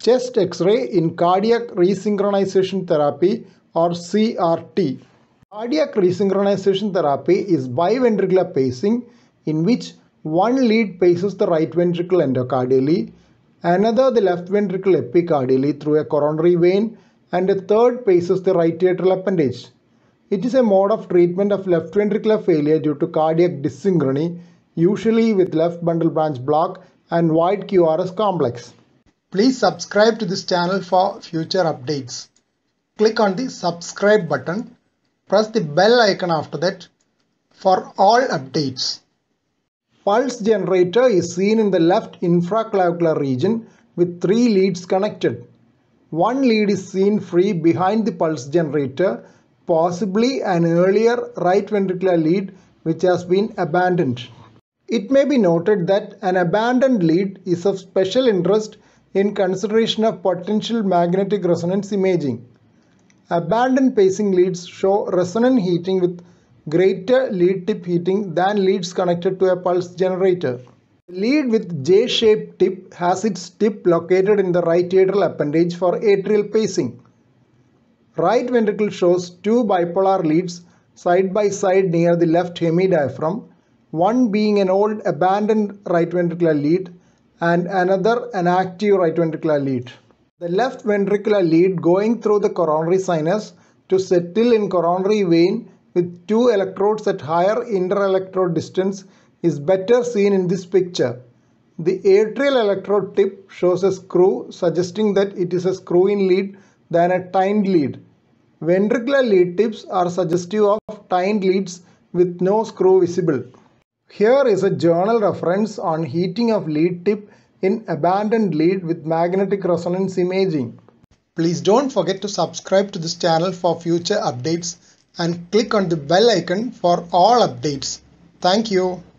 Chest X-ray in cardiac resynchronization therapy or CRT. Cardiac resynchronization therapy is biventricular pacing in which one lead paces the right ventricle endocardially, another the left ventricle epicardially through a coronary vein, and a third paces the right atrial appendage. It is a mode of treatment of left ventricular failure due to cardiac dyssynchrony, usually with left bundle branch block and wide QRS complex. Please subscribe to this channel for future updates. Click on the subscribe button. Press the bell icon after that for all updates. Pulse generator is seen in the left infraclavicular region with 3 leads connected. One lead is seen free behind the pulse generator, possibly an earlier right ventricular lead which has been abandoned. It may be noted that an abandoned lead is of special interest in consideration of potential magnetic resonance imaging. Abandoned pacing leads show resonant heating with greater lead tip heating than leads connected to a pulse generator. The lead with J-shaped tip has its tip located in the right atrial appendage for atrial pacing. Right ventricle shows 2 bipolar leads side by side near the left hemidiaphragm, one being an old abandoned right ventricular lead and another an active right ventricular lead. The left ventricular lead going through the coronary sinus to settle in coronary vein with 2 electrodes at higher interelectrode distance is better seen in this picture. The atrial electrode tip shows a screw, suggesting that it is a screw-in lead than a tined lead. Ventricular lead tips are suggestive of tined leads with no screw visible. Here is a journal reference on heating of lead tip in abandoned lead with magnetic resonance imaging. Please don't forget to subscribe to this channel for future updates and click on the bell icon for all updates. Thank you.